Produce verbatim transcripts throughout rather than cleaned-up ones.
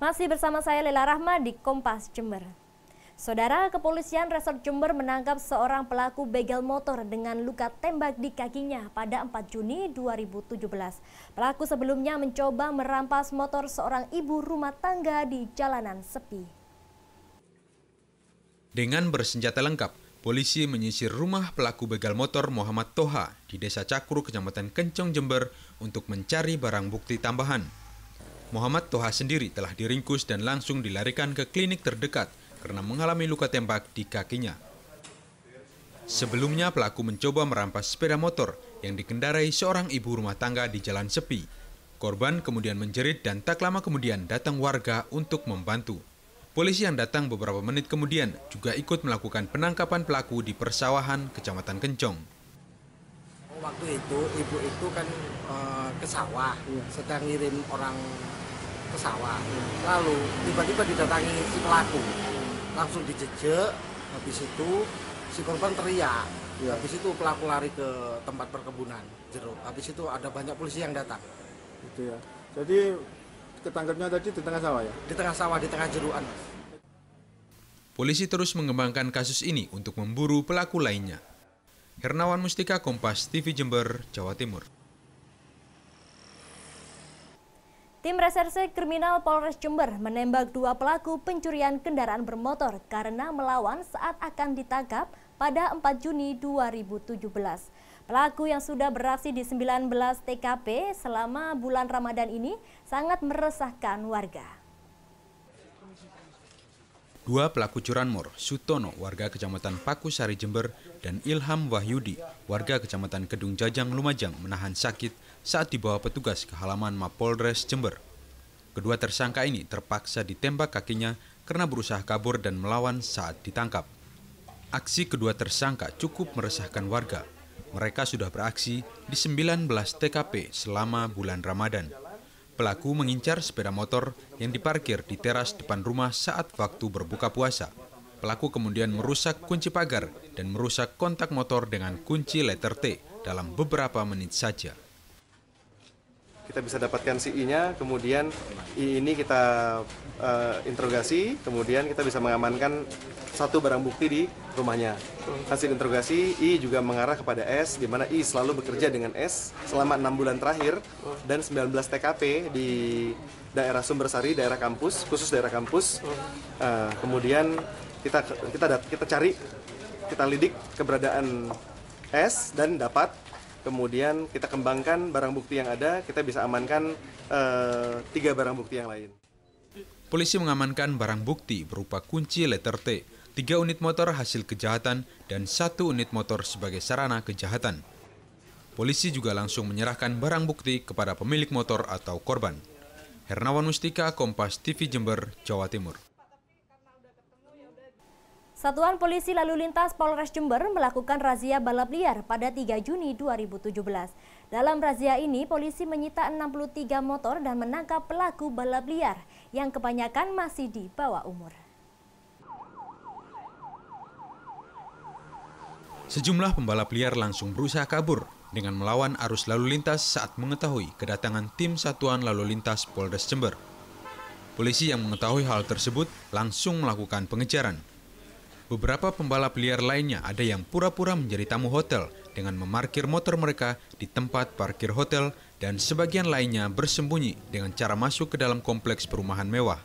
Masih bersama saya Lela Rahma di Kompas Jember. Saudara, kepolisian Resort Jember menangkap seorang pelaku begal motor dengan luka tembak di kakinya pada empat Juni dua ribu tujuh belas. Pelaku sebelumnya mencoba merampas motor seorang ibu rumah tangga di jalanan sepi. Dengan bersenjata lengkap, polisi menyisir rumah pelaku begal motor Muhammad Toha di Desa Cakru, Kecamatan Kencong, Jember untuk mencari barang bukti tambahan. Muhammad Toha sendiri telah diringkus dan langsung dilarikan ke klinik terdekat karena mengalami luka tembak di kakinya. Sebelumnya pelaku mencoba merampas sepeda motor yang dikendarai seorang ibu rumah tangga di jalan sepi. Korban kemudian menjerit dan tak lama kemudian datang warga untuk membantu. Polisi yang datang beberapa menit kemudian juga ikut melakukan penangkapan pelaku di persawahan Kecamatan Kencong. Waktu itu ibu itu kan e, ke sawah, sedang ngirim orang ke sawah. Lalu tiba-tiba didatangi si pelaku, langsung dijejek. Habis itu si korban teriak. Habis itu pelaku lari ke tempat perkebunan jeruk. Habis itu ada banyak polisi yang datang. Gitu ya. Jadi ketangkapnya tadi di tengah sawah ya? Di tengah sawah, di tengah jeruan. Polisi terus mengembangkan kasus ini untuk memburu pelaku lainnya. Hernawan Mustika, Kompas T V Jember, Jawa Timur. Tim Reserse Kriminal Polres Jember menembak dua pelaku pencurian kendaraan bermotor karena melawan saat akan ditangkap pada empat Juni dua ribu tujuh belas. Pelaku yang sudah beraksi di sembilan belas T K P selama bulan Ramadan ini sangat meresahkan warga. Dua pelaku curanmor, Sutono, warga Kecamatan Pakusari, Jember, dan Ilham Wahyudi, warga Kecamatan Kedung Jajang, Lumajang, menahan sakit saat dibawa petugas ke halaman Mapolres Jember. Kedua tersangka ini terpaksa ditembak kakinya karena berusaha kabur dan melawan saat ditangkap. Aksi kedua tersangka cukup meresahkan warga. Mereka sudah beraksi di sembilan belas T K P selama bulan Ramadan. Pelaku mengincar sepeda motor yang diparkir di teras depan rumah saat waktu berbuka puasa. Pelaku kemudian merusak kunci pagar dan merusak kontak motor dengan kunci letter T dalam beberapa menit saja. Kita bisa dapatkan si I-nya, kemudian I ini kita uh, interogasi, kemudian kita bisa mengamankan satu barang bukti di rumahnya. Hasil interogasi, I juga mengarah kepada S, di mana I selalu bekerja dengan S selama enam bulan terakhir dan sembilan belas T K P di daerah Sumbersari, daerah kampus, khusus daerah kampus. Uh, kemudian kita kita kita cari, kita lidik keberadaan S dan dapat. Kemudian kita kembangkan barang bukti yang ada, kita bisa amankan uh, tiga barang bukti yang lain. Polisi mengamankan barang bukti berupa kunci letter T, tiga unit motor hasil kejahatan, dan satu unit motor sebagai sarana kejahatan. Polisi juga langsung menyerahkan barang bukti kepada pemilik motor atau korban. Hernawan Mustika, Kompas T V Jember, Jawa Timur. Satuan Polisi Lalu Lintas Polres Jember melakukan razia balap liar pada tiga Juni dua ribu tujuh belas. Dalam razia ini, polisi menyita enam puluh tiga motor dan menangkap pelaku balap liar yang kebanyakan masih di bawah umur. Sejumlah pembalap liar langsung berusaha kabur dengan melawan arus lalu lintas saat mengetahui kedatangan tim Satuan Lalu Lintas Polres Jember. Polisi yang mengetahui hal tersebut langsung melakukan pengejaran. Beberapa pembalap liar lainnya ada yang pura-pura menjadi tamu hotel dengan memarkir motor mereka di tempat parkir hotel dan sebagian lainnya bersembunyi dengan cara masuk ke dalam kompleks perumahan mewah.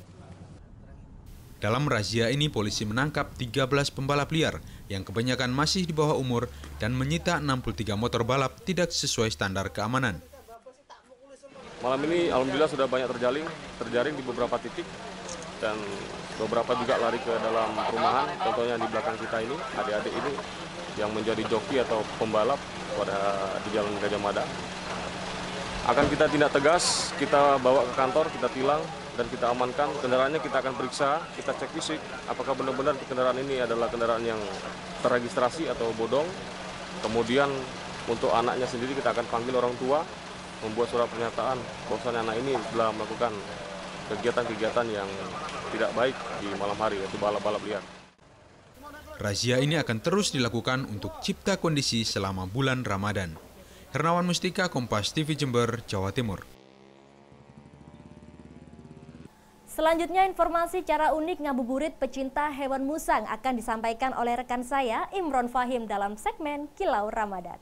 Dalam razia ini polisi menangkap tiga belas pembalap liar yang kebanyakan masih di bawah umur dan menyita enam puluh tiga motor balap tidak sesuai standar keamanan. Malam ini alhamdulillah sudah banyak terjaring, terjaring di beberapa titik dan beberapa juga lari ke dalam perumahan, contohnya di belakang kita ini, adik-adik ini yang menjadi joki atau pembalap pada di Jalan Gajah Mada. Akan kita tindak tegas, kita bawa ke kantor, kita tilang, dan kita amankan. Kendaraannya kita akan periksa, kita cek fisik, apakah benar-benar kendaraan ini adalah kendaraan yang terregistrasi atau bodong. Kemudian untuk anaknya sendiri kita akan panggil orang tua, membuat surat pernyataan bahwasanya anak ini telah melakukan kegiatan-kegiatan yang tidak baik di malam hari, yaitu balap-balap liar. Razia ini akan terus dilakukan untuk cipta kondisi selama bulan Ramadan. Hernawan Mustika, Kompas T V Jember, Jawa Timur. Selanjutnya informasi cara unik ngabuburit pecinta hewan musang akan disampaikan oleh rekan saya Imron Fahim dalam segmen Kilau Ramadan.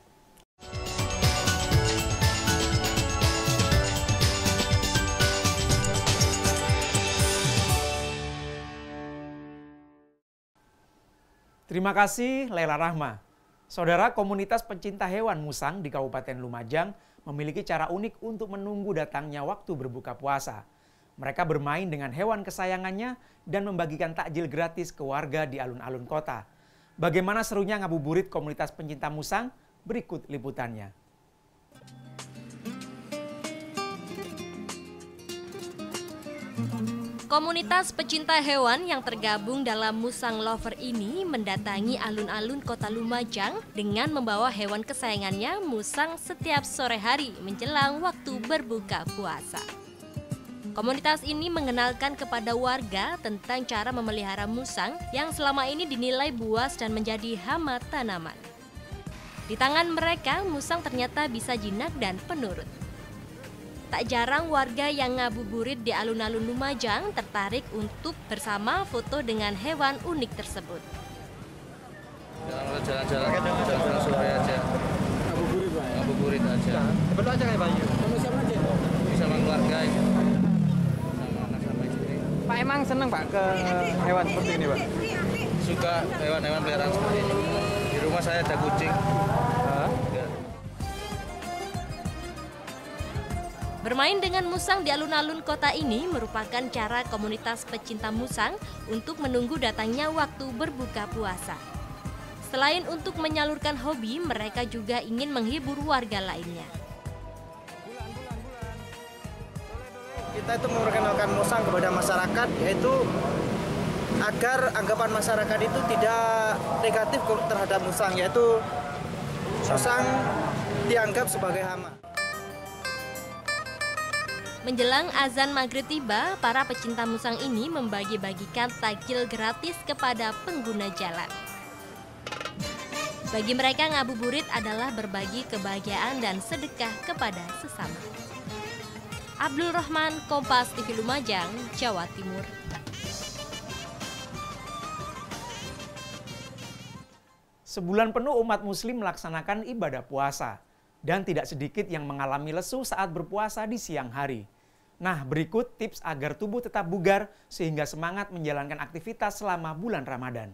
Terima kasih Laila Rahma. Saudara, komunitas pencinta hewan musang di Kabupaten Lumajang memiliki cara unik untuk menunggu datangnya waktu berbuka puasa. Mereka bermain dengan hewan kesayangannya dan membagikan takjil gratis ke warga di alun-alun kota. Bagaimana serunya ngabuburit komunitas pencinta musang? Berikut liputannya. Komunitas pecinta hewan yang tergabung dalam Musang Lover ini mendatangi alun-alun kota Lumajang dengan membawa hewan kesayangannya musang setiap sore hari menjelang waktu berbuka puasa. Komunitas ini mengenalkan kepada warga tentang cara memelihara musang yang selama ini dinilai buas dan menjadi hama tanaman. Di tangan mereka, musang ternyata bisa jinak dan penurut. Tak jarang warga yang ngabuburit di alun-alun Lumajang tertarik untuk bersama foto dengan hewan unik tersebut. Jalan-jalan, jalan-jalan sore aja. Ngabuburit, Pak? Ngabuburit aja. Betul aja kayak Bayu? Sama siapa aja? Sama keluarga ya. Sama anak sama istri. Pak emang seneng Pak ke hewan seperti ini Pak? Suka hewan-hewan peliharaan seperti ini. Di rumah saya ada kucing. Hah? Ya. Bermain dengan musang di alun-alun kota ini merupakan cara komunitas pecinta musang untuk menunggu datangnya waktu berbuka puasa. Selain untuk menyalurkan hobi, mereka juga ingin menghibur warga lainnya. Kita itu memperkenalkan musang kepada masyarakat, yaitu agar anggapan masyarakat itu tidak negatif terhadap musang, yaitu musang dianggap sebagai hama. Menjelang azan maghrib tiba, para pecinta musang ini membagi-bagikan takjil gratis kepada pengguna jalan. Bagi mereka, ngabuburit adalah berbagi kebahagiaan dan sedekah kepada sesama. Abdul Rahman, Kompas T V Lumajang, Jawa Timur. Sebulan penuh umat muslim melaksanakan ibadah puasa. Dan tidak sedikit yang mengalami lesu saat berpuasa di siang hari. Nah, berikut tips agar tubuh tetap bugar sehingga semangat menjalankan aktivitas selama bulan Ramadan.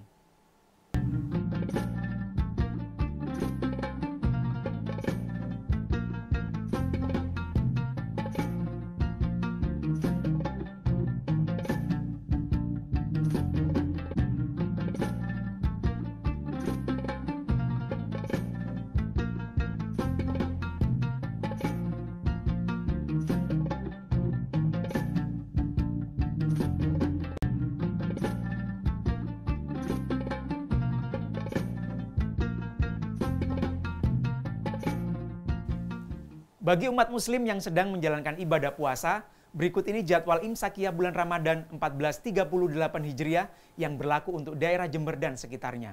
Bagi umat muslim yang sedang menjalankan ibadah puasa, berikut ini jadwal imsakiyah bulan Ramadan seribu empat ratus tiga puluh delapan Hijriah yang berlaku untuk daerah Jember dan sekitarnya.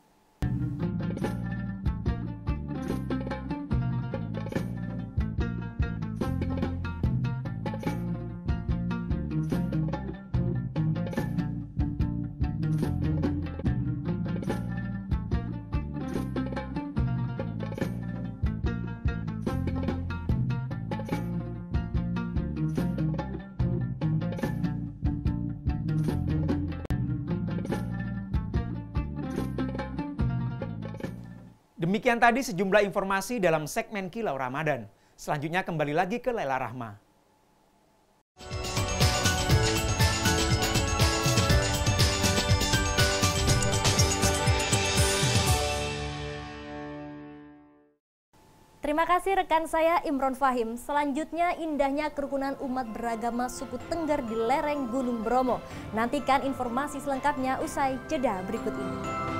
Demikian tadi sejumlah informasi dalam segmen Kilau Ramadan. Selanjutnya kembali lagi ke Laila Rahma. Terima kasih rekan saya Imron Fahim. Selanjutnya indahnya kerukunan umat beragama suku Tengger di lereng Gunung Bromo. Nantikan informasi selengkapnya usai jeda berikut ini.